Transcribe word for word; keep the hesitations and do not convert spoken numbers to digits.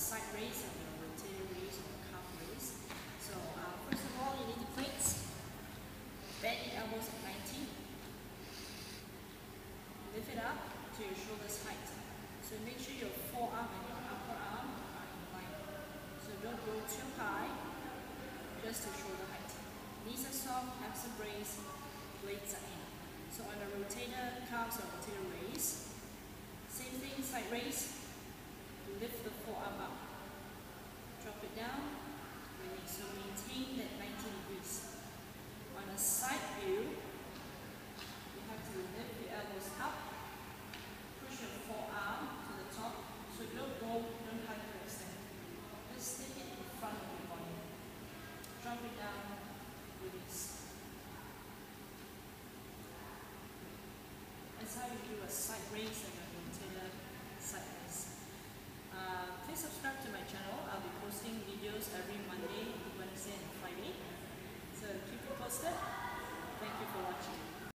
side raise and a rotator raise or calf raise. So uh, first of all, you need the plates. Bend your elbows at ninety. Lift it up to your shoulder's height. So make sure your forearm and your upper arm are in line. So don't go too high, just to shoulder height. Knees are soft, abs are braced, blades are in. So on the rotator, calves or rotator raise, same thing, side raise, lift the forearm up, drop it down, release. So maintain that ninety degrees. On a side view, you have to lift the elbows up, push your forearm to the top, so don't go, don't hyperextend. Just stick it in front of your body. Drop it down, release. That's how you do a side raise and a rotator side raise. Uh, please subscribe to my channel. I'll be posting videos every Monday, Wednesday, and Friday. So keep it posted. Thank you for watching.